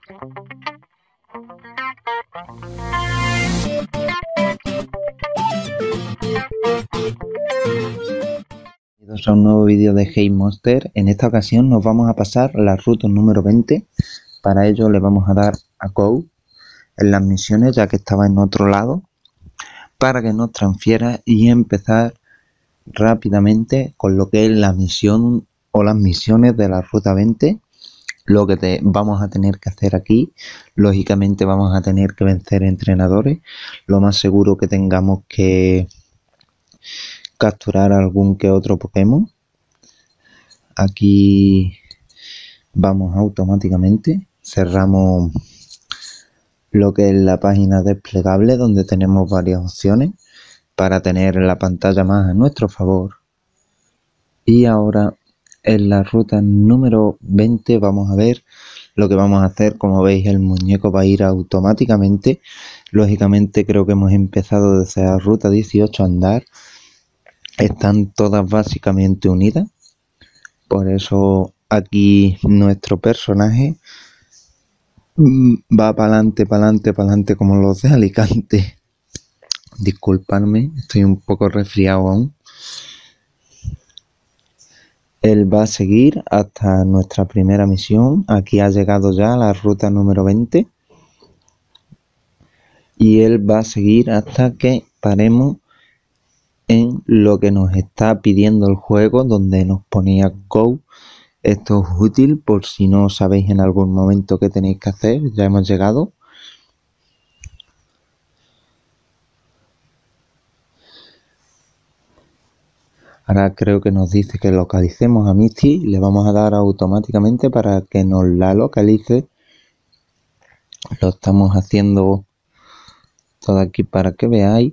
Bienvenidos a un nuevo vídeo de Hey Monster. En esta ocasión nos vamos a pasar la ruta número 20. Para ello le vamos a dar a Go en las misiones, ya que estaba en otro lado, para que nos transfiera y empezar rápidamente con lo que es la misión o las misiones de la ruta 20. Lo que vamos a tener que hacer aquí, lógicamente vamos a tener que vencer entrenadores. Lo más seguro que tengamos que capturar algún que otro Pokémon. Aquí vamos automáticamente, cerramos lo que es la página desplegable, donde tenemos varias opciones para tener la pantalla más a nuestro favor. Y ahora en la ruta número 20 vamos a ver lo que vamos a hacer. Como veis, el muñeco va a ir automáticamente. Lógicamente creo que hemos empezado desde la ruta 18 a andar. Están todas básicamente unidas. Por eso aquí nuestro personaje va para adelante como los de Alicante. Disculpadme, estoy un poco resfriado aún. Él va a seguir hasta nuestra primera misión. Aquí ha llegado ya a la ruta número 20. Y él va a seguir hasta que paremos en lo que nos está pidiendo el juego, donde nos ponía Go. Esto es útil por si no sabéis en algún momento qué tenéis que hacer. Ya hemos llegado. Ahora creo que nos dice que localicemos a Misty. Le vamos a dar automáticamente para que nos la localice. Lo estamos haciendo todo aquí para que veáis.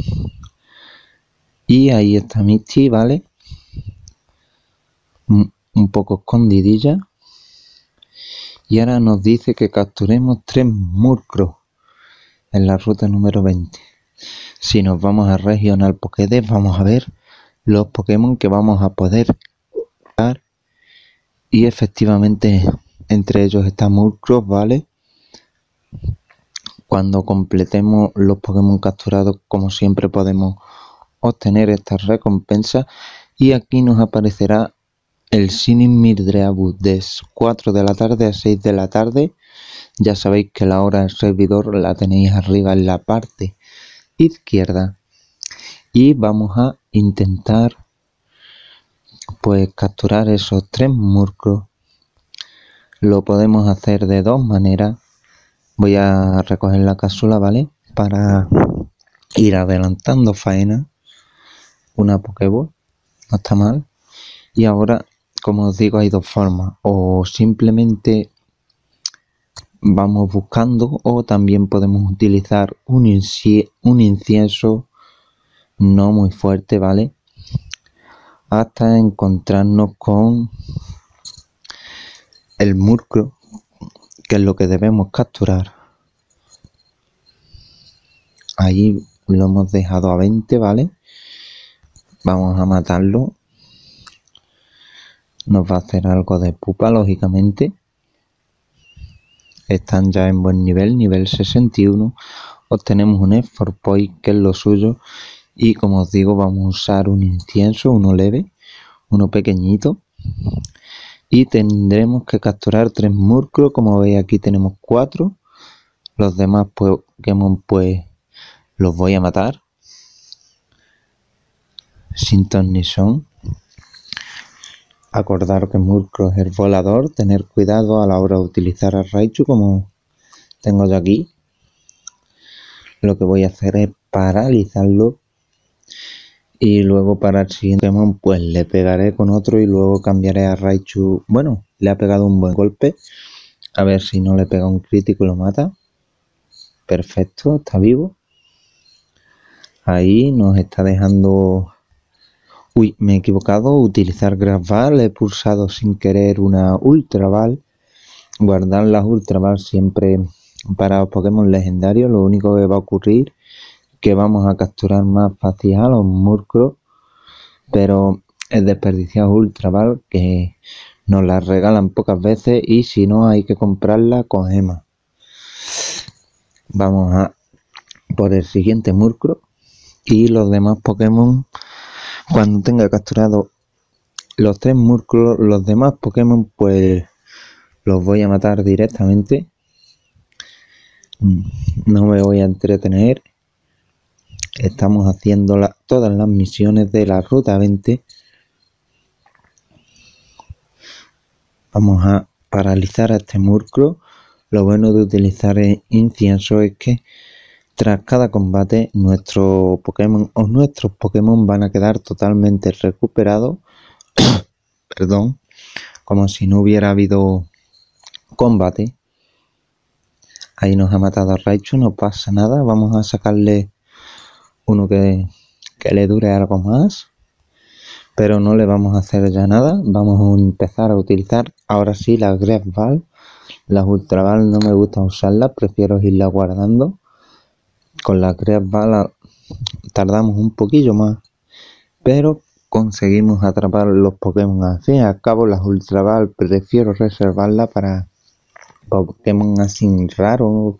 Y ahí está Misty, ¿vale? Un poco escondidilla. Y ahora nos dice que capturemos 3 Murkrow en la ruta número 20. Si nos vamos a Regional Pokédex, vamos a ver los Pokémon que vamos a poder capturar. Y efectivamente entre ellos está Murkrow, ¿vale? Cuando completemos los Pokémon capturados, como siempre, podemos obtener estas recompensas. Y aquí nos aparecerá el Sinning Mirdreabu de 4 de la tarde a 6 de la tarde. Ya sabéis que la hora del servidor la tenéis arriba en la parte izquierda. Y vamos a intentar pues capturar esos 3 Murkrow. Lo podemos hacer de 2 maneras. Voy a recoger la cápsula, ¿vale? Para ir adelantando faena. Una Pokéball, no está mal. Y ahora, como os digo, hay 2 formas. O simplemente vamos buscando, o también podemos utilizar un incienso no muy fuerte, ¿vale? Hasta encontrarnos con el Murkrow, que es lo que debemos capturar. Ahí lo hemos dejado a 20, ¿vale? Vamos a matarlo. Nos va a hacer algo de pupa, lógicamente. Están ya en buen nivel 61. Obtenemos un Effort Point, que es lo suyo. Y como os digo, vamos a usar un incienso, uno leve, uno pequeñito. Y tendremos que capturar 3 Murkrow. Como veis, aquí tenemos 4. Los demás Pokémon pues los voy a matar sin ton ni son. Acordaros que Murkrow es el volador. Tener cuidado a la hora de utilizar a Raichu, como tengo yo aquí. Lo que voy a hacer es paralizarlo. Y luego para el siguiente Pokémon pues le pegaré con otro y luego cambiaré a Raichu. Bueno, le ha pegado un buen golpe. A ver si no le pega un crítico y lo mata. Perfecto, está vivo. Ahí nos está dejando... Uy, me he equivocado. Utilizar Grass Ball. He pulsado sin querer una Ultra Ball. Guardar las Ultra Ball siempre para los Pokémon legendarios. Lo único que va a ocurrir es que vamos a capturar más fácil a los Murkrow. Pero es desperdiciar Ultra Ball, que nos la regalan pocas veces. Y si no, hay que comprarla con gemas. Vamos a por el siguiente Murkrow y los demás Pokémon. Cuando tenga capturado los 3 Murkrow, los demás Pokémon pues los voy a matar directamente. No me voy a entretener. Estamos haciendo todas las misiones de la ruta 20. Vamos a paralizar a este Murkrow. Lo bueno de utilizar el incienso es que tras cada combate nuestro Pokémon o nuestros Pokémon van a quedar totalmente recuperados. Perdón, como si no hubiera habido combate. Ahí nos ha matado a Raichu, no pasa nada. Vamos a sacarle uno que le dure algo más. Pero no le vamos a hacer ya nada. Vamos a empezar a utilizar ahora sí las Great Ball. Las Ultra Ball no me gusta usarlas, prefiero irlas guardando. Con las Great Ball tardamos un poquillo más, pero conseguimos atrapar los Pokémon. Al fin y al cabo, las Ultra Ball prefiero reservarlas para Pokémon así raros,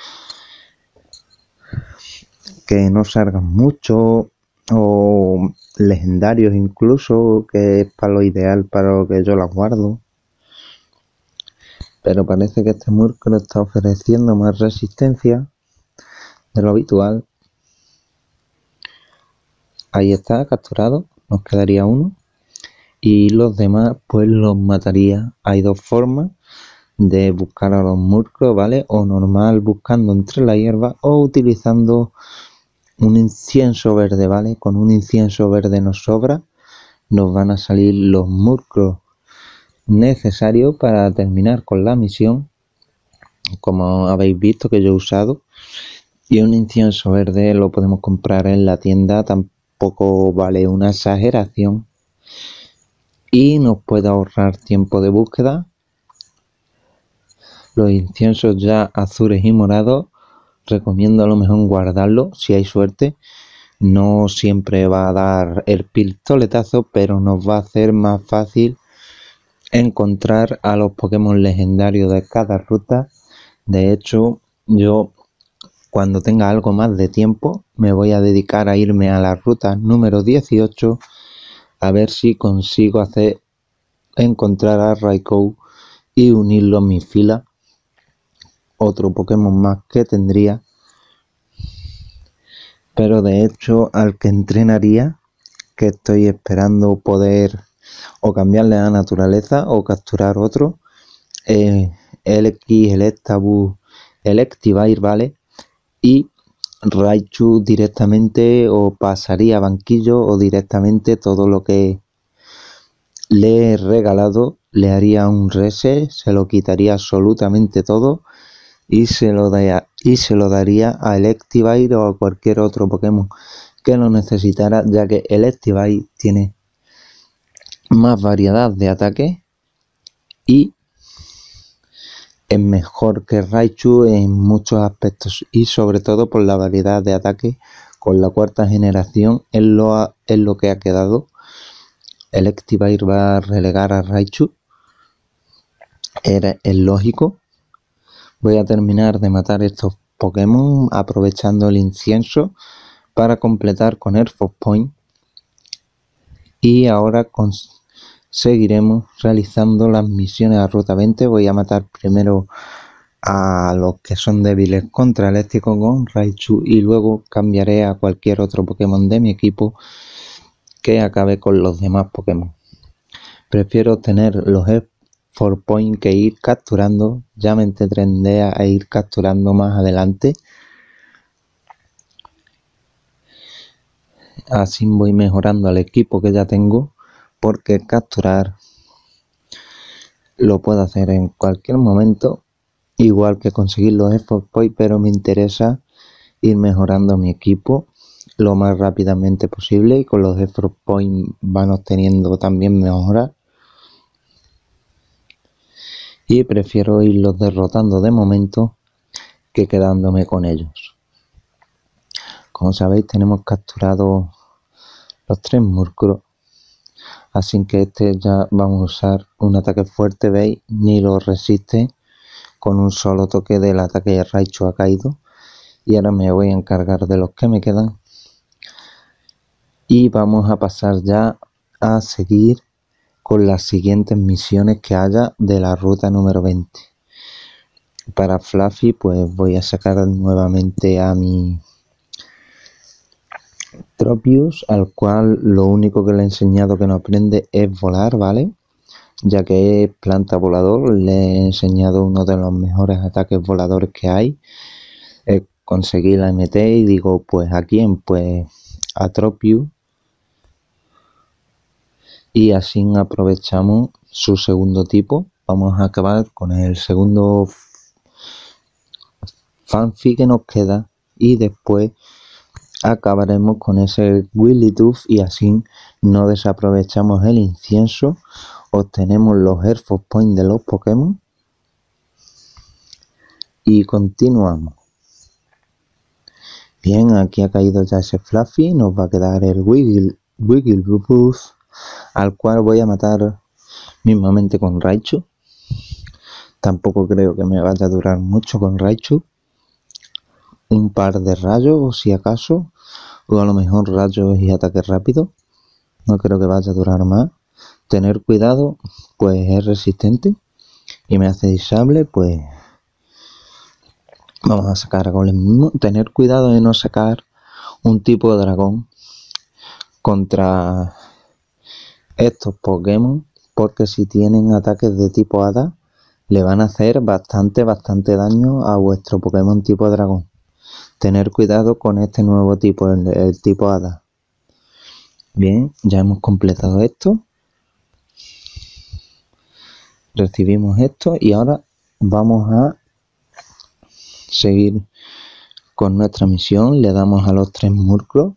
que no salgan mucho, o legendarios incluso, que es para lo ideal, para lo que yo las guardo. Pero parece que este Murkrow está ofreciendo más resistencia de lo habitual. Ahí está, capturado, nos quedaría uno. Y los demás pues los mataría. Hay dos formas de buscar a los Murkrow, ¿vale? O normal buscando entre la hierba o utilizando un incienso verde, ¿vale? Con un incienso verde nos sobra. Nos van a salir los Murkrow necesarios para terminar con la misión, como habéis visto que yo he usado. Y un incienso verde lo podemos comprar en la tienda, tampoco vale una exageración y nos puede ahorrar tiempo de búsqueda. Los inciensos ya azules y morados recomiendo a lo mejor guardarlo si hay suerte. No siempre va a dar el pistoletazo, pero nos va a hacer más fácil encontrar a los Pokémon legendarios de cada ruta. De hecho, yo cuando tenga algo más de tiempo me voy a dedicar a irme a la ruta número 18 a ver si consigo encontrar a Raikou y unirlo a mi fila. Otro Pokémon más que tendría, pero de hecho al que entrenaría, que estoy esperando poder o cambiarle la naturaleza o capturar otro, el Electabuzz, Electivire, ¿vale? Y Raichu directamente o pasaría a banquillo o directamente todo lo que le he regalado le haría un reset, se lo quitaría absolutamente todo y se lo daría a Electivire o a cualquier otro Pokémon que lo necesitara, ya que Electivire tiene más variedad de ataques y es mejor que Raichu en muchos aspectos y sobre todo por la variedad de ataques. Con la cuarta generación es lo que ha quedado. Electivire va a relegar a Raichu, es lógico. Voy a terminar de matar estos Pokémon aprovechando el incienso para completar con el Force Point y ahora seguiremos realizando las misiones a ruta 20. Voy a matar primero a los que son débiles contra eléctrico con Raichu y luego cambiaré a cualquier otro Pokémon de mi equipo que acabe con los demás Pokémon. Prefiero tener los Force Point que ir capturando. Ya me entretendré a ir capturando más adelante. Así voy mejorando al equipo que ya tengo, porque capturar lo puedo hacer en cualquier momento, igual que conseguir los Force Point, pero me interesa ir mejorando mi equipo lo más rápidamente posible y con los Force Point van obteniendo también mejoras y prefiero irlos derrotando de momento que quedándome con ellos. Como sabéis, tenemos capturado los 3 Murkrow, así que ya vamos a usar un ataque fuerte. Veis, ni lo resiste, con un solo toque del ataque de Raichu ha caído. Y ahora me voy a encargar de los que me quedan. Y vamos a pasar ya a seguir con las siguientes misiones que haya de la ruta número 20. Para Fluffy pues voy a sacar nuevamente a mi Tropius, al cual lo único que le he enseñado que no aprende es volar, ¿vale? Ya que es planta volador, le he enseñado uno de los mejores ataques voladores que hay. Conseguí la MT y digo, pues ¿a quién? Pues a Tropius. Y así aprovechamos su segundo tipo. Vamos a acabar con el segundo Fanfi que nos queda y después acabaremos con ese Wigglytuff y así no desaprovechamos el incienso, obtenemos los Air Force Points de los Pokémon y continuamos. Bien, aquí ha caído ya ese Fluffy, nos va a quedar el Wigglytuff, al cual voy a matar mismamente con Raichu. Tampoco creo que me vaya a durar mucho con Raichu. Un par de rayos, si acaso, o a lo mejor rayos y ataque rápido. No creo que vaya a durar más. Tener cuidado, pues es resistente y me hace disable, pues vamos a sacar a Golem mismo. Tener cuidado de no sacar un tipo de dragón contra estos Pokémon, porque si tienen ataques de tipo hada, le van a hacer bastante daño a vuestro Pokémon tipo dragón. Tener cuidado con este nuevo tipo, el tipo hada. Bien, ya hemos completado esto. Recibimos esto y ahora vamos a seguir con nuestra misión. Le damos a los 3 Murkrow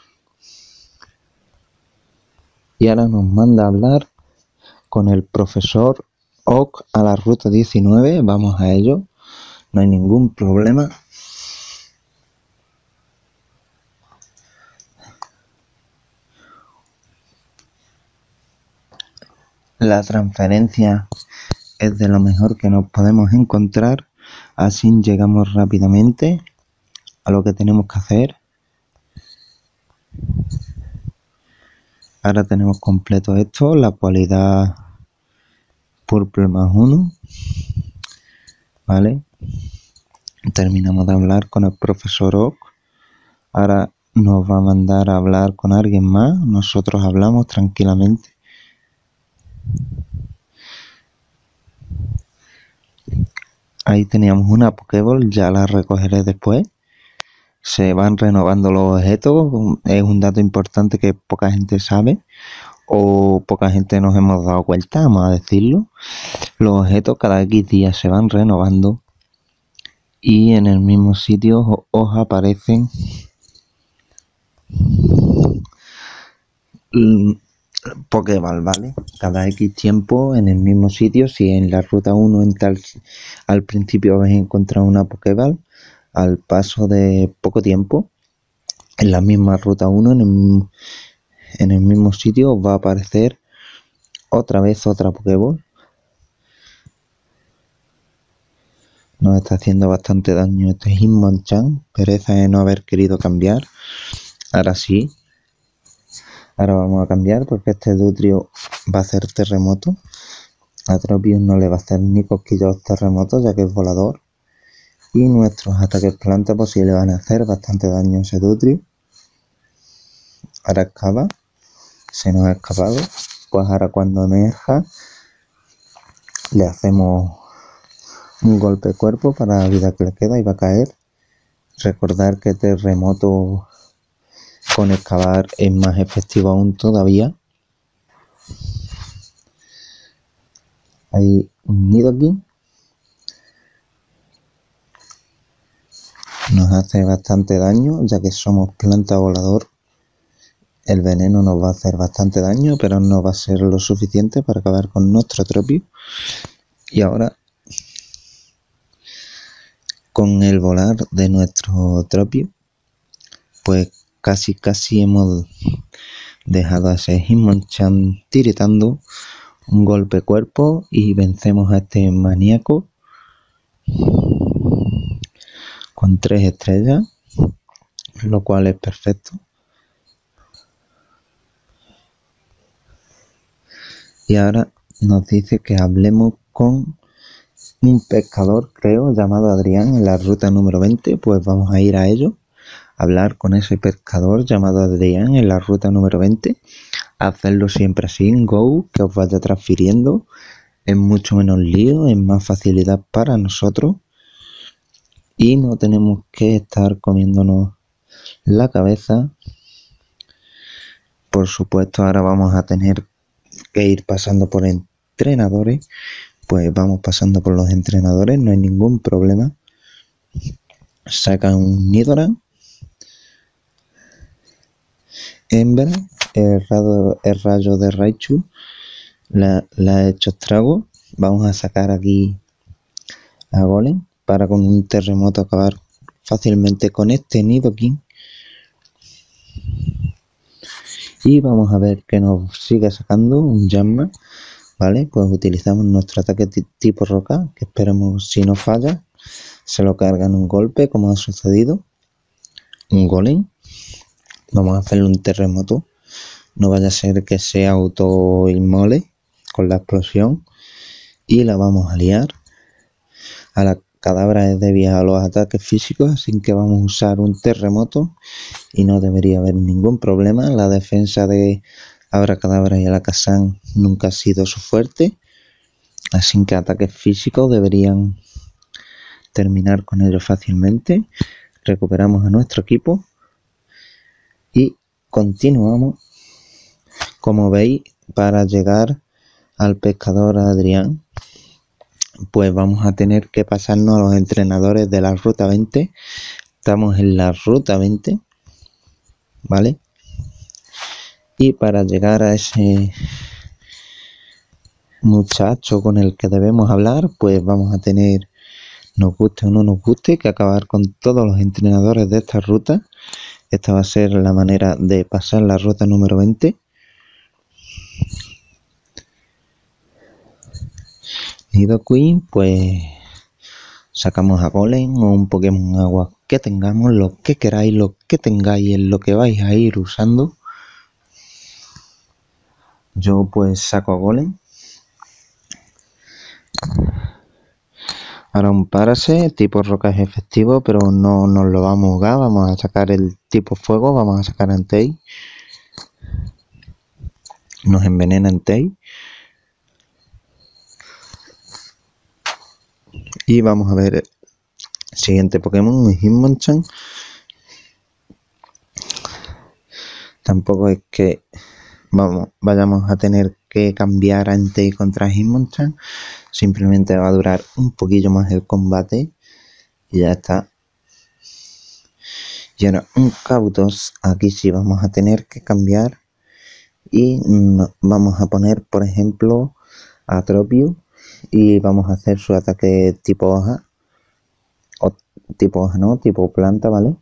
y ahora nos manda a hablar con el profesor Oak a la ruta 19. Vamos a ello, no hay ningún problema. La transferencia es de lo mejor que nos podemos encontrar, así llegamos rápidamente a lo que tenemos que hacer. Ahora tenemos completo esto, la cualidad Purple +1, ¿vale? Terminamos de hablar con el profesor Oak. Ahora nos va a mandar a hablar con alguien más, nosotros hablamos tranquilamente. Ahí teníamos una Pokéball, ya la recogeré después. Se van renovando los objetos, es un dato importante que poca gente sabe o poca gente nos hemos dado cuenta, vamos a decirlo. Los objetos cada X días se van renovando y en el mismo sitio os aparecen Pokéball, ¿vale? Cada X tiempo en el mismo sitio. Si en la ruta 1 al principio habéis encontrado una Pokéball, al paso de poco tiempo en la misma ruta 1 en el mismo sitio os va a aparecer otra vez otra Pokéball. Nos está haciendo bastante daño este Hitmonchan, pereza de no haber querido cambiar. Ahora sí. Ahora vamos a cambiar porque este Dutrio va a hacer terremoto. A Tropius no le va a hacer ni cosquillos terremotos ya que es volador. Y nuestros ataques planta pues sí le van a hacer bastante daño a ese Dutrio. Ahora excava. Se nos ha escapado. Pues ahora cuando emerja le hacemos un golpe de cuerpo para la vida que le queda y va a caer. Recordar que terremoto con excavar es más efectivo aún todavía. Hay un Nidoking. Nos hace bastante daño ya que somos planta volador. El veneno nos va a hacer bastante daño, pero no va a ser lo suficiente para acabar con nuestro Tropius. Y ahora, con el volar de nuestro Tropius, pues casi hemos dejado a ese Hitmonchan tiritando. Un golpe cuerpo y vencemos a este maníaco. con 3 estrellas, lo cual es perfecto. Y ahora nos dice que hablemos con un pescador, creo, llamado Adrián, en la ruta número 20. Pues vamos a ir a ello, hablar con ese pescador llamado Adrián en la ruta número 20. Hacerlo siempre así en Go, que os vaya transfiriendo, es mucho menos lío, es más facilidad para nosotros y no tenemos que estar comiéndonos la cabeza. Por supuesto, ahora vamos a tener que ir pasando por entrenadores. Pues vamos pasando por los entrenadores, no hay ningún problema. Saca un Nidoran, hembra, el rayo de Raichu, la ha hecho estrago. Vamos a sacar aquí a Golem para con un terremoto acabar fácilmente con este Nidoking. Y vamos a ver que nos sigue sacando un Yanma, ¿vale? Pues utilizamos nuestro ataque tipo roca, que esperemos, si no falla, se lo cargan un golpe, como ha sucedido. Un Golem. Vamos a hacerle un terremoto. No vaya a ser que se auto-inmole con la explosión. Y la vamos a liar. A la Cadabra es débil a los ataques físicos, así que vamos a usar un terremoto. Y no debería haber ningún problema. La defensa de Abracadabra y Alakazam nunca ha sido su fuerte. Así que ataques físicos deberían terminar con ellos fácilmente. Recuperamos a nuestro equipo y continuamos, como veis, para llegar al pescador Adrián. Pues vamos a tener que pasarnos a los entrenadores de la ruta 20. Estamos en la ruta 20, ¿vale? Y para llegar a ese muchacho con el que debemos hablar, pues vamos a tener, nos guste o no nos guste, que acabar con todos los entrenadores de esta ruta. Esta va a ser la manera de pasar la ruta número 20. Nidoqueen, pues sacamos a Golem o un Pokémon agua que tengamos, lo que queráis, lo que tengáis, en lo que vais a ir usando. Yo pues saco a Golem. Ahora un Parase, tipo roca es efectivo, pero no nos lo vamos a jugar. Vamos a sacar el tipo fuego, vamos a sacar a Entei. Nos envenena Entei. Y vamos a ver el siguiente Pokémon, Hitmonchan. Tampoco es que vayamos a tener que cambiar a Entei contra Hitmonchan. Simplemente va a durar un poquillo más el combate y ya está. Y ahora un Kabutos, aquí sí vamos a tener que cambiar y vamos a poner, por ejemplo, a Tropius y vamos a hacer su ataque tipo hoja, o tipo hoja no, tipo planta, ¿vale?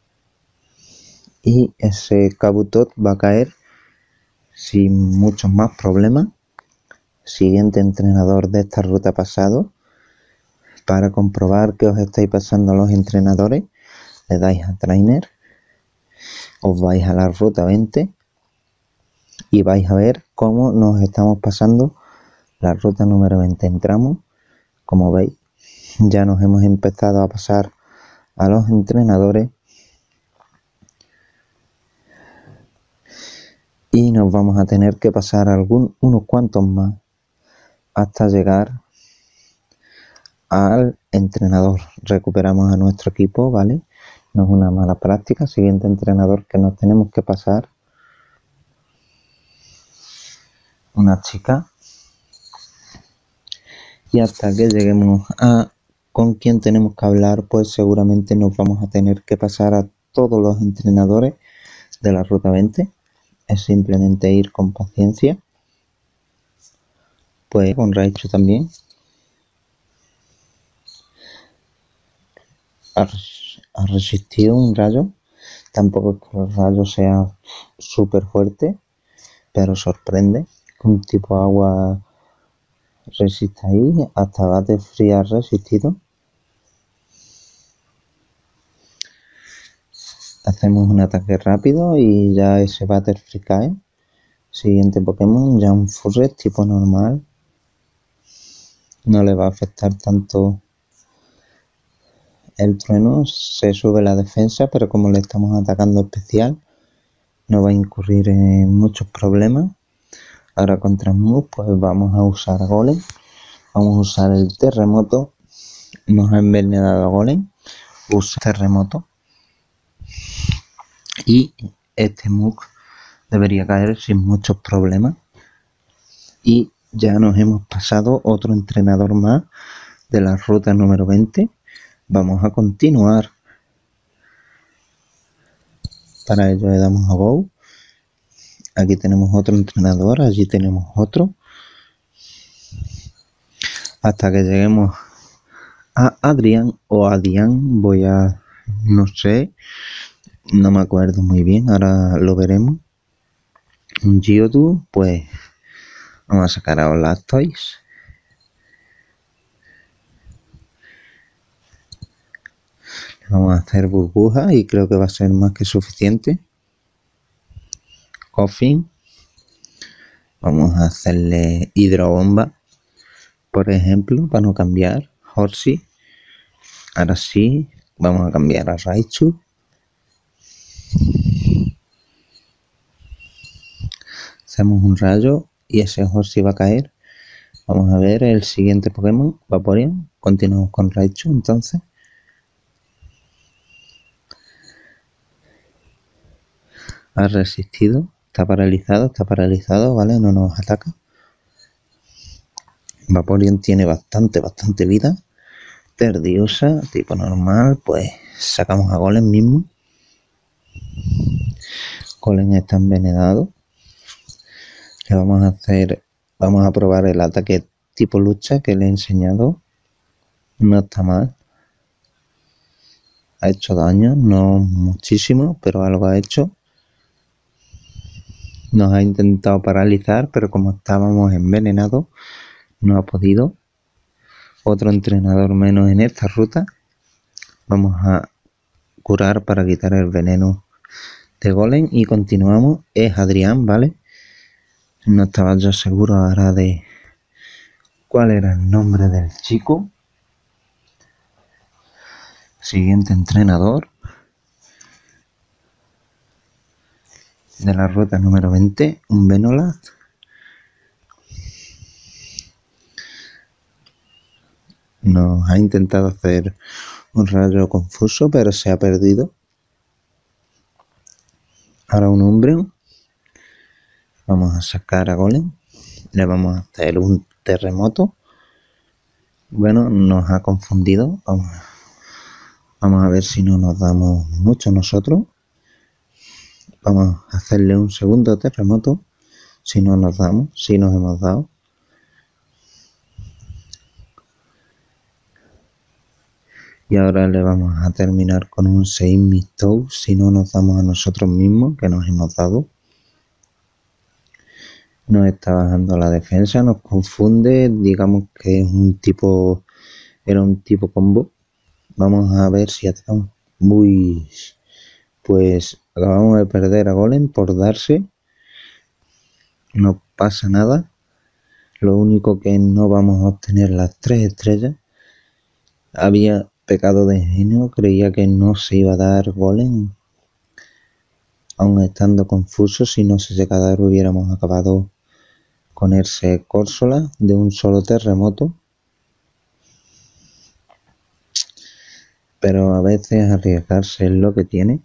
Y ese Kabutot va a caer sin muchos más problemas. Siguiente entrenador de esta ruta pasado. Para comprobar que os estáis pasando a los entrenadores, le dais a Trainer, os vais a la ruta 20 y vais a ver cómo nos estamos pasando la ruta número 20. Entramos, como veis, ya nos hemos empezado a pasar a los entrenadores y nos vamos a tener que pasar unos cuantos más hasta llegar al entrenador. Recuperamos a nuestro equipo, ¿vale? No es una mala práctica. Siguiente entrenador que nos tenemos que pasar, una chica, y hasta que lleguemos a con quien tenemos que hablar, pues seguramente nos vamos a tener que pasar a todos los entrenadores de la ruta 20. Es simplemente ir con paciencia. Pues con Raichu también ha resistido un rayo. Tampoco es que el rayo sea súper fuerte, pero sorprende que un tipo agua resista ahí. Hasta bate fría ha resistido. Hacemos un ataque rápido y ya ese Butterfree cae. Siguiente Pokémon, ya un Furret tipo normal. No le va a afectar tanto el trueno, se sube la defensa, pero como le estamos atacando especial, no va a incurrir en muchos problemas. Ahora contra Mus, pues vamos a usar Golem. Vamos a usar el terremoto. Nos ha envenenado a Golem. Usa terremoto. Y este Muk debería caer sin muchos problemas. Y ya nos hemos pasado otro entrenador más de la ruta número 20. Vamos a continuar. Para ello le damos a Go. Aquí tenemos otro entrenador, allí tenemos otro. Hasta que lleguemos a Adrián o Adián, no sé, no me acuerdo muy bien, ahora lo veremos. Un Geodude, pues vamos a sacar a Blastoise. Vamos a hacer burbuja y creo que va a ser más que suficiente. Koffing. Vamos a hacerle hidrobomba, por ejemplo, para no cambiar. Horsey. Ahora sí, vamos a cambiar a Raichu. Hacemos un rayo y ese Horsey va a caer. Vamos a ver el siguiente Pokémon, Vaporeon. Continuamos con Raichu entonces. Ha resistido, está paralizado, ¿vale? No nos ataca. Vaporeon tiene bastante vida. Perdiosa, tipo normal, pues sacamos a Golem mismo. Golem está envenenado. Le vamos a probar el ataque tipo lucha que le he enseñado. No está mal. Ha hecho daño, no muchísimo, pero algo ha hecho. Nos ha intentado paralizar, pero como estábamos envenenados, no ha podido. Otro entrenador menos en esta ruta. Vamos a curar para quitar el veneno de Golem y continuamos. Es Adrián, ¿vale? No estaba yo seguro ahora de cuál era el nombre del chico. Siguiente entrenador de la ruta número 20, un Venolast. Nos ha intentado hacer un rayo confuso, pero se ha perdido. Ahora un Umbreon. Vamos a sacar a Golem. Le vamos a hacer un terremoto. Bueno, nos ha confundido. Vamos a ver si no nos damos mucho nosotros. Vamos a hacerle un segundo terremoto. Si no nos damos, si nos hemos dado. Y ahora le vamos a terminar con un Seismitoad si no nos damos a nosotros mismos, que nos hemos dado. Nos está bajando la defensa, nos confunde, digamos que es era un tipo combo. Vamos a ver si atacamos. Uy, pues acabamos de perder a Golem por darse. No pasa nada. Lo único que no vamos a obtener las 3 estrellas. Había pecado de ingenio, creía que no se iba a dar Golem. Aún estando confuso, si no se llega a dar hubiéramos acabado con ese Corsola de un solo terremoto. Pero a veces arriesgarse es lo que tiene.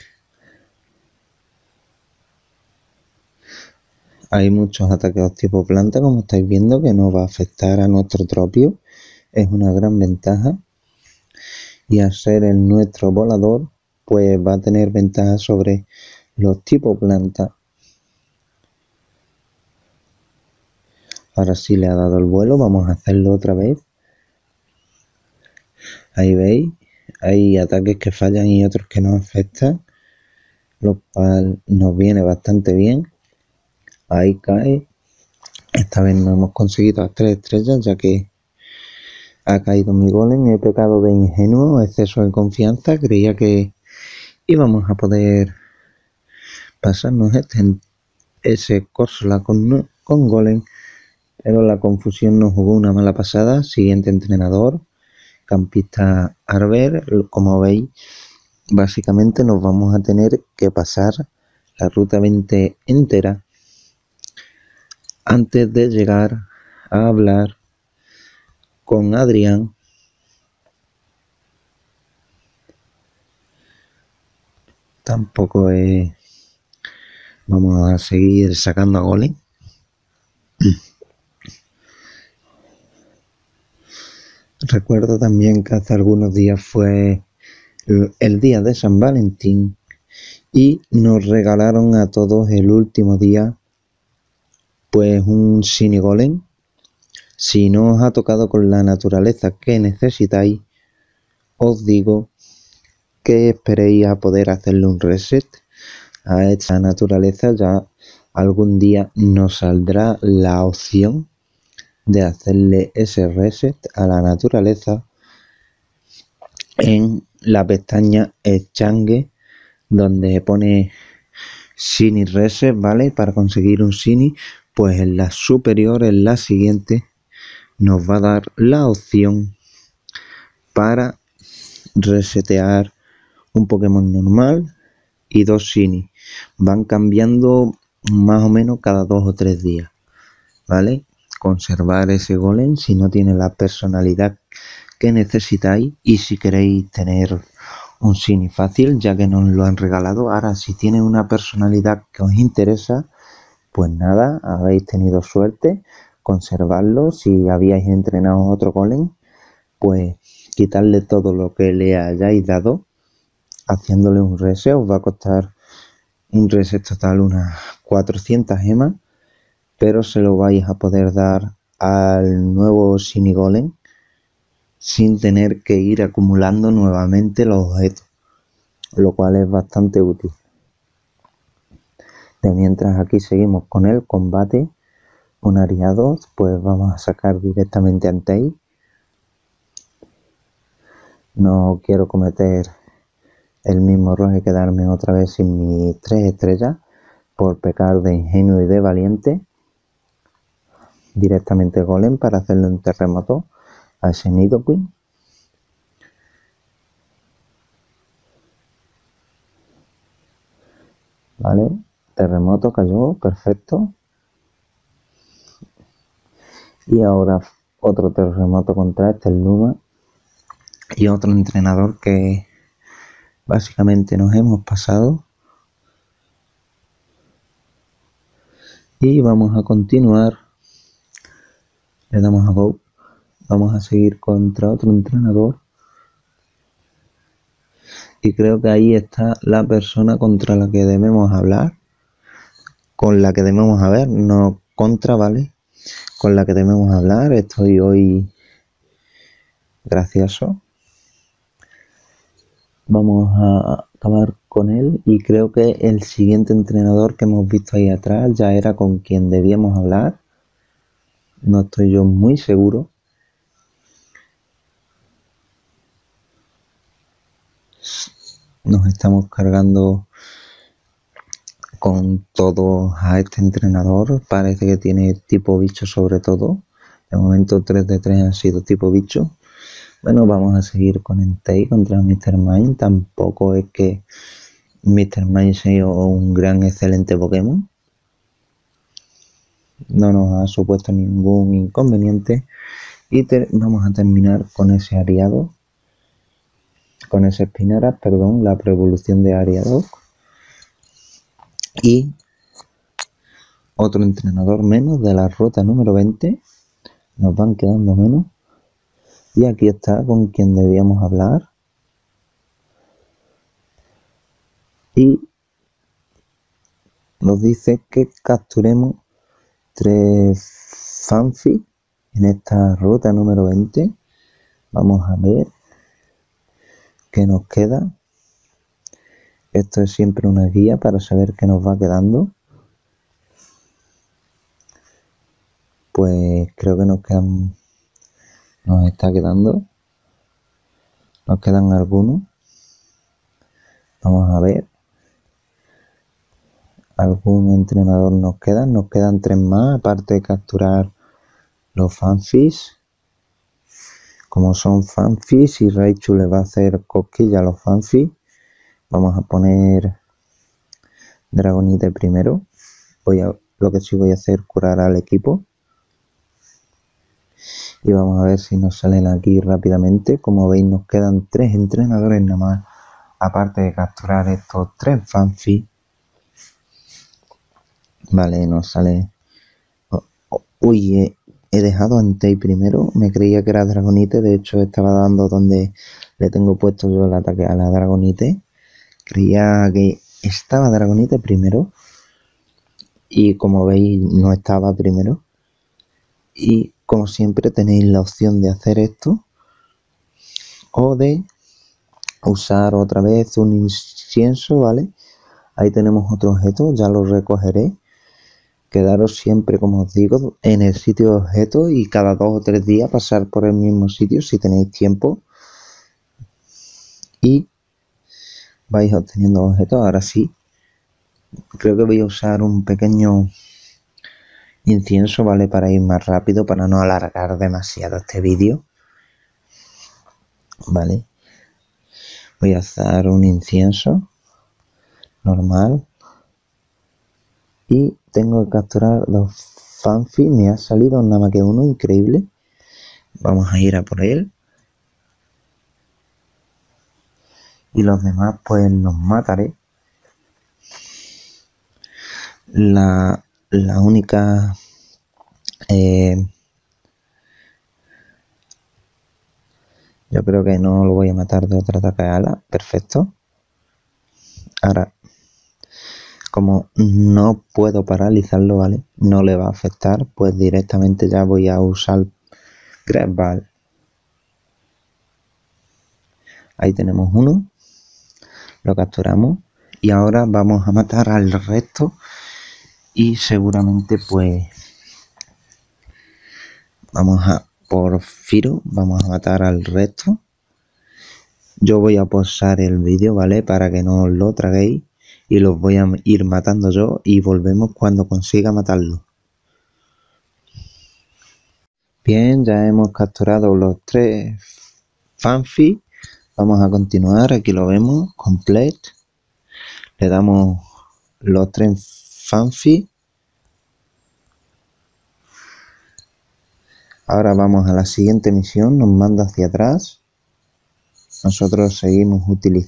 Hay muchos ataques tipo planta, como estáis viendo, que no va a afectar a nuestro Tropio. Es una gran ventaja. Y al ser el nuestro volador, pues va a tener ventaja sobre los tipos planta. Ahora sí le ha dado el vuelo, vamos a hacerlo otra vez. Ahí veis, hay ataques que fallan y otros que no afectan, lo cual nos viene bastante bien. Ahí cae. Esta vez no hemos conseguido las 3 estrellas, ya que ha caído mi Golem. He pecado de ingenuo, exceso de confianza. Creía que y vamos a poder pasarnos ese Corsola con Golem, pero la confusión nos jugó una mala pasada. Siguiente entrenador, campista Arber. Como veis, básicamente nos vamos a tener que pasar la ruta 20 entera antes de llegar a hablar con Adrián. Tampoco es... Vamos a seguir sacando a Golem. Recuerdo también que hace algunos días fue el día de San Valentín y nos regalaron a todos el último día pues un Shiny Golem. Si no os ha tocado con la naturaleza que necesitáis, os digo que esperéis a poder hacerle un reset a esta naturaleza. Ya algún día nos saldrá la opción de hacerle ese reset a la naturaleza en la pestaña Exchange, donde pone Shiny Reset, ¿vale? Para conseguir un Shiny, pues en la superior, en la siguiente, nos va a dar la opción para resetear un Pokémon normal y dos Shiny. Van cambiando más o menos cada 2 o 3 días, ¿vale? Conservar ese Golem si no tiene la personalidad que necesitáis, y si queréis tener un Shiny fácil, ya que nos lo han regalado. Ahora, si tiene una personalidad que os interesa, pues nada, habéis tenido suerte, conservarlo. Si habíais entrenado otro Golem, pues quitarle todo lo que le hayáis dado, haciéndole un reset. Os va a costar un reset total unas 400 gemas, pero se lo vais a poder dar al nuevo Shiny Golem sin tener que ir acumulando nuevamente los objetos, lo cual es bastante útil. De mientras aquí seguimos con el combate con Ariados, pues vamos a sacar directamente a Entei. No quiero cometer el mismo error de quedarme otra vez sin mis 3 estrellas por pecar de ingenuo y de valiente. Directamente Golem para hacerle un terremoto a ese Nidoqueen. Vale, terremoto cayó, perfecto. Y ahora otro terremoto contra el Luma. Y otro entrenador que básicamente nos hemos pasado. Y vamos a continuar. Le damos a Go. Vamos a seguir contra otro entrenador. Y creo que ahí está la persona contra la que debemos hablar. Con la que debemos hablar, no contra, ¿vale? Con la que debemos hablar. Estoy hoy gracioso. Vamos a acabar con él. Y creo que el siguiente entrenador que hemos visto ahí atrás ya era con quien debíamos hablar. No estoy yo muy seguro. Nos estamos cargando con todo a este entrenador. Parece que tiene tipo bicho sobre todo. De momento 3 de 3 han sido tipo bicho. Bueno, vamos a seguir con Entei contra Mr. Mime. Tampoco es que Mr. Mime sea un gran excelente Pokémon. No nos ha supuesto ningún inconveniente. Y vamos a terminar con ese Ariado. Con ese Spinarak, perdón, la pre-evolución de Ariado. Y otro entrenador menos de la ruta número 20. Nos van quedando menos. Y aquí está con quien debíamos hablar. Y nos dice que capturemos 3 Fanfi en esta ruta número 20. Vamos a ver qué nos queda. Esto es siempre una guía para saber qué nos va quedando. Pues creo que nos está quedando. Nos quedan algunos. Vamos a ver. Algún entrenador nos quedan 3 más, aparte de capturar los fanfish. Como son fanfish y Raichu le va a hacer cosquilla a los fanfish, vamos a poner Dragonite primero. Lo que sí voy a hacer, curar al equipo. Y vamos a ver si nos salen aquí rápidamente. Como veis, nos quedan 3 entrenadores nada más, aparte de capturar estos 3 fanfish. Vale, nos sale... Uy, he dejado a Entei primero. Me creía que era Dragonite. De hecho, estaba dando donde le tengo puesto yo el ataque a la Dragonite. Creía que estaba Dragonite primero. Y como veis, no estaba primero. Y como siempre, tenéis la opción de hacer esto. O de usar otra vez un incienso, ¿vale? Ahí tenemos otro objeto. Ya lo recogeré. Quedaros siempre, como os digo, en el sitio de objetos y cada 2 o 3 días pasar por el mismo sitio si tenéis tiempo. Y vais obteniendo objetos. Ahora sí, creo que voy a usar un pequeño incienso, ¿vale? Para ir más rápido, para no alargar demasiado este vídeo. ¿Vale? Voy a usar un incienso normal. Y tengo que capturar 2 fanfish. Me ha salido nada más que uno, increíble. Vamos a ir a por él. Y los demás pues los mataré. La única yo creo que no lo voy a matar de otro ataque de ala. Perfecto. Ahora, como no puedo paralizarlo, ¿vale? No le va a afectar, pues directamente ya voy a usar Great Ball. Ahí tenemos uno. Lo capturamos. Y ahora vamos a matar al resto. Y seguramente pues vamos a por Firo. Vamos a matar al resto. Yo voy a pausar el vídeo, ¿vale? Para que no os lo traguéis. Y los voy a ir matando yo y volvemos cuando consiga matarlo. Bien, ya hemos capturado los 3 fanfish. Vamos a continuar, aquí lo vemos, complete. Le damos los 3 fanfish. Ahora vamos a la siguiente misión, nos manda hacia atrás. Nosotros seguimos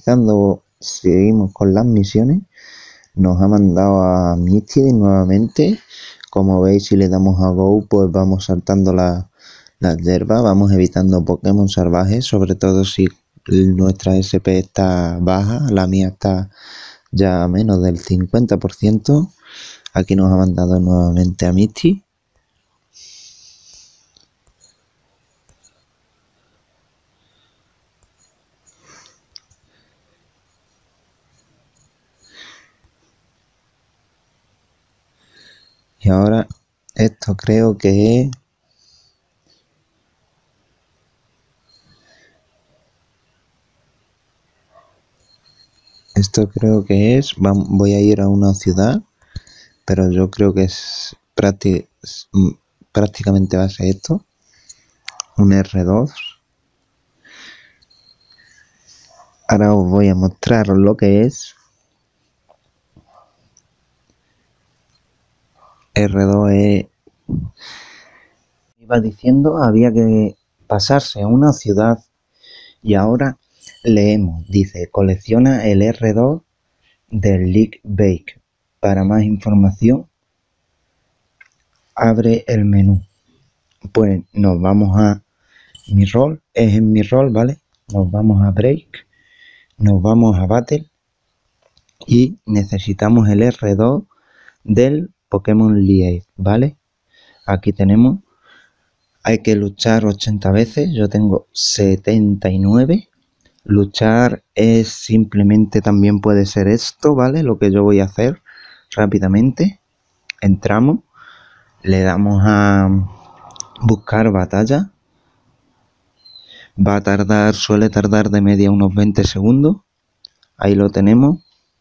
con las misiones. Nos ha mandado a Misty nuevamente. Como veis, si le damos a Go, pues vamos saltando las hierbas, vamos evitando Pokémon salvajes, sobre todo si nuestra SP está baja. La mía está ya a menos del 50%. Aquí nos ha mandado nuevamente a Misty. Y ahora esto creo que es... voy a ir a una ciudad, pero yo creo que es prácticamente va a ser esto. Un R2. Ahora os voy a mostrar lo que es. R2 es... Iba diciendo, había que pasarse a una ciudad y ahora leemos. Dice, colecciona el R2 del League Bake. Para más información, abre el menú. Pues nos vamos a mi rol, es en mi rol, ¿vale? Nos vamos a Break, nos vamos a Battle y necesitamos el R2 del Pokémon Live, ¿vale? Aquí tenemos, hay que luchar 80 veces, yo tengo 79. Luchar es simplemente, también puede ser esto, ¿vale? Lo que yo voy a hacer rápidamente. Entramos, le damos a buscar batalla. Suele tardar de media unos 20 segundos. Ahí lo tenemos.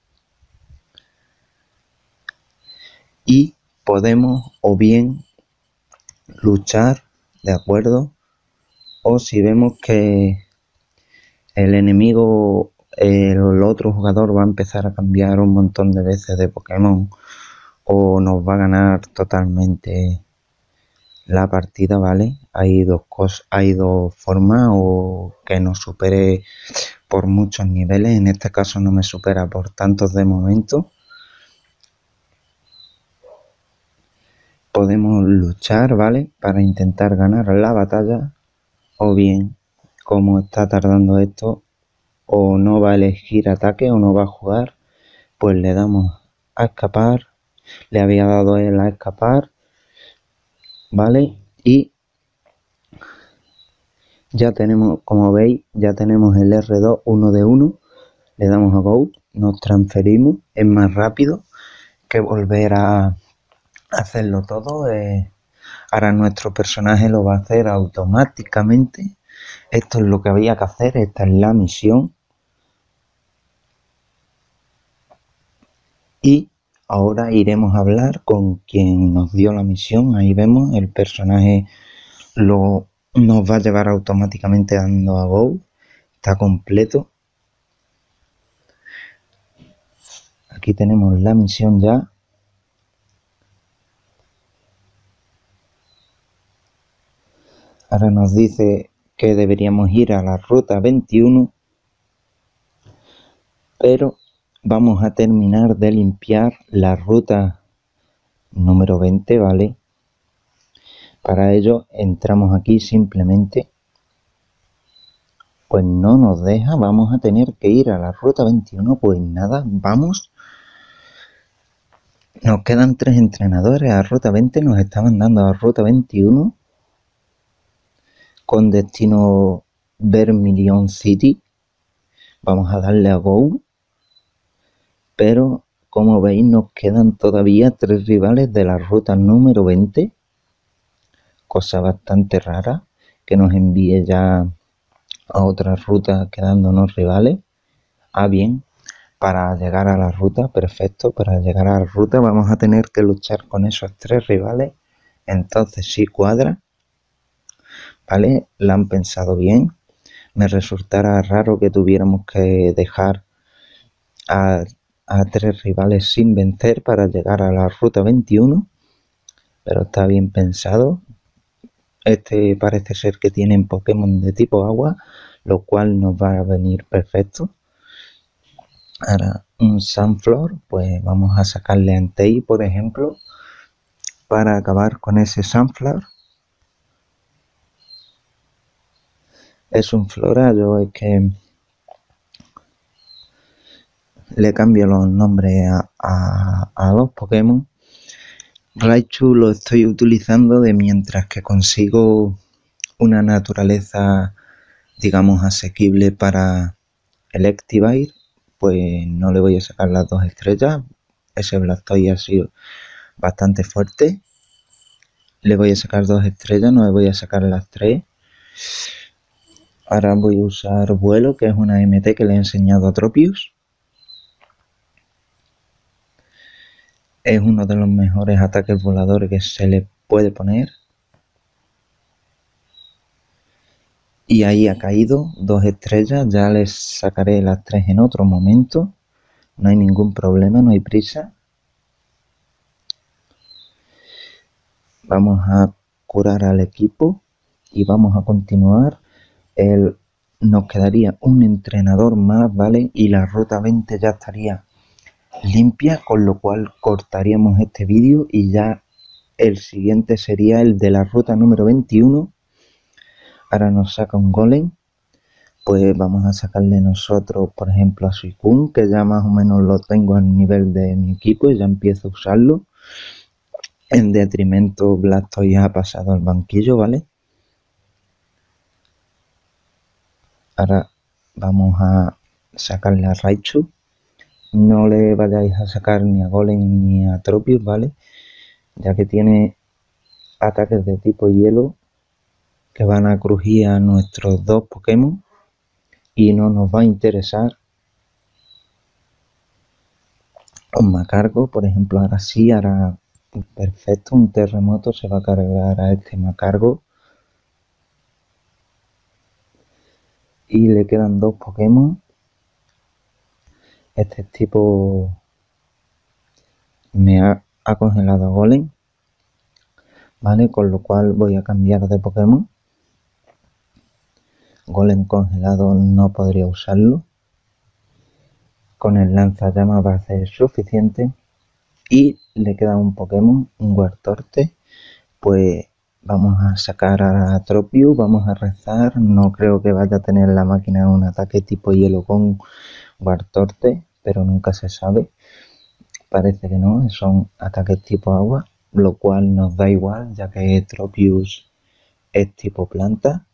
Y podemos o bien luchar, ¿de acuerdo? O si vemos que el enemigo, el otro jugador va a empezar a cambiar un montón de veces de Pokémon o nos va a ganar totalmente la partida, ¿vale? Hay dos formas, o que nos supere por muchos niveles. En este caso no me supera por tantos de momento. Podemos luchar, ¿vale? Para intentar ganar la batalla, o bien, como está tardando esto, o no va a elegir ataque o no va a jugar, pues le damos a escapar. Le había dado él a escapar, ¿vale? Y ya tenemos, como veis, ya tenemos el R2 1 de 1. Le damos a Go, nos transferimos, es más rápido que volver a hacerlo todo. Ahora nuestro personaje lo va a hacer automáticamente. Esto es lo que había que hacer, esta es la misión. Y ahora iremos a hablar con quien nos dio la misión. Ahí vemos, el personaje nos va a llevar automáticamente dando a Go. Está completo. Aquí tenemos la misión ya. Ahora nos dice que deberíamos ir a la ruta 21, pero vamos a terminar de limpiar la ruta número 20, ¿vale? Para ello entramos aquí simplemente, pues no nos deja, vamos a tener que ir a la ruta 21, pues nada, vamos. Nos quedan 3 entrenadores a ruta 20, nos estaban dando a ruta 21 con destino Vermilion City. Vamos a darle a Go, pero como veis nos quedan todavía 3 rivales de la ruta número 20, cosa bastante rara que nos envíe ya a otra ruta quedándonos rivales. Bien, para llegar a la ruta, perfecto, para llegar a la ruta vamos a tener que luchar con esos 3 rivales, entonces sí cuadra, ¿vale? La han pensado bien. Me resultará raro que tuviéramos que dejar a 3 rivales sin vencer para llegar a la ruta 21, pero está bien pensado. Este parece ser que tienen Pokémon de tipo agua, lo cual nos va a venir perfecto. Ahora un Sunflower, pues vamos a sacarle Entei, por ejemplo, para acabar con ese Sunflower. Es un Flora, yo es que le cambio los nombres a los Pokémon. Raichu lo estoy utilizando de mientras que consigo una naturaleza, digamos, asequible para Electivire, pues no le voy a sacar las 2 estrellas. Ese Blastoise ha sido bastante fuerte. Le voy a sacar 2 estrellas, no le voy a sacar las 3. Ahora voy a usar vuelo, que es una MT que le he enseñado a Tropius. Es uno de los mejores ataques voladores que se le puede poner. Y ahí ha caído 2 estrellas, ya les sacaré las 3 en otro momento. No hay ningún problema, no hay prisa. Vamos a curar al equipo y vamos a continuar. Nos quedaría un entrenador más, ¿vale? Y la ruta 20 ya estaría limpia, con lo cual cortaríamos este vídeo y ya el siguiente sería el de la ruta número 21. Ahora nos saca un golem, pues vamos a sacarle nosotros, por ejemplo, a Suicune, que ya más o menos lo tengo al nivel de mi equipo y ya empiezo a usarlo. En detrimento, Blastoise ha pasado al banquillo, ¿vale? Ahora vamos a sacarle a Raichu. No le vayáis a sacar ni a Golem ni a Tropius, ¿vale? Ya que tiene ataques de tipo hielo que van a crujir a nuestros 2 Pokémon y no nos va a interesar. un Macargo, por ejemplo, ahora sí, ahora perfecto, un terremoto se va a cargar a este Macargo. Y le quedan dos Pokémon. Este tipo me ha congelado a Golem, ¿vale? Con lo cual voy a cambiar de Pokémon. Golem congelado no podría usarlo. Con el lanzallamas va a ser suficiente. Y le queda un Pokémon, un Wartorte. Pues vamos a sacar a Tropius, vamos a rezar. No creo que vaya a tener la máquina un ataque tipo hielo con Wartorte, pero nunca se sabe. Parece que no, son ataques tipo agua, lo cual nos da igual, ya que Tropius es tipo planta.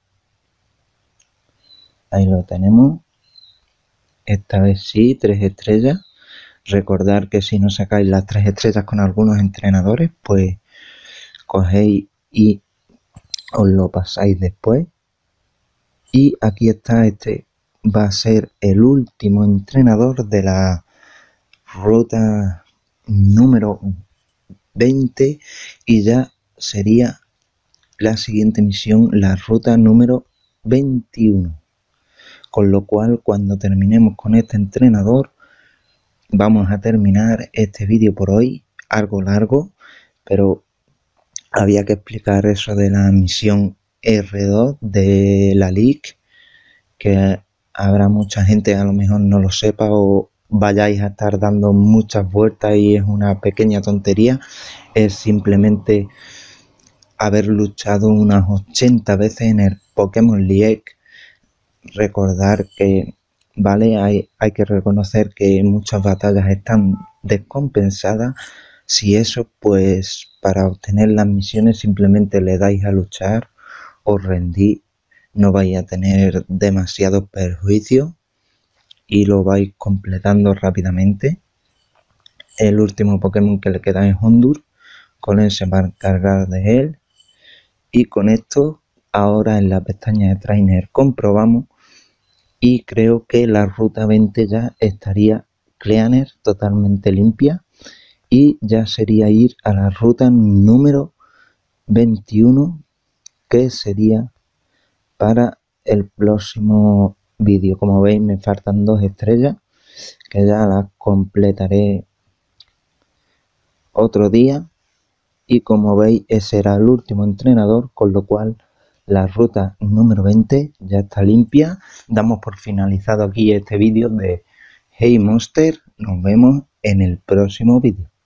Ahí lo tenemos. Esta vez sí, 3 estrellas. Recordar que si no sacáis las 3 estrellas con algunos entrenadores, pues cogéis y os lo pasáis después. Y aquí está, este va a ser el último entrenador de la ruta número 20 y ya sería la siguiente misión, la ruta número 21. Con lo cual, cuando terminemos con este entrenador, vamos a terminar este vídeo por hoy, algo largo, pero había que explicar eso de la misión R2 de la League, que habrá mucha gente a lo mejor no lo sepa o vayáis a estar dando muchas vueltas y es una pequeña tontería. Es simplemente haber luchado unas 80 veces en el Pokémon League. Recordar que, vale, hay que reconocer que muchas batallas están descompensadas. Si eso, pues para obtener las misiones simplemente le dais a luchar, os rendís, no vais a tener demasiados perjuicios y lo vais completando rápidamente. El último Pokémon que le queda es Hondur, con él se va a encargar de él. Y con esto, ahora en la pestaña de Trainer comprobamos y creo que la ruta 20 ya estaría cleaner, totalmente limpia, y ya sería ir a la ruta número 21, que sería para el próximo vídeo. Como veis, me faltan 2 estrellas que ya las completaré otro día, y como veis ese era el último entrenador, con lo cual la ruta número 20 ya está limpia. Damos por finalizado aquí este vídeo de Hey Monster. Nos vemos en el próximo vídeo.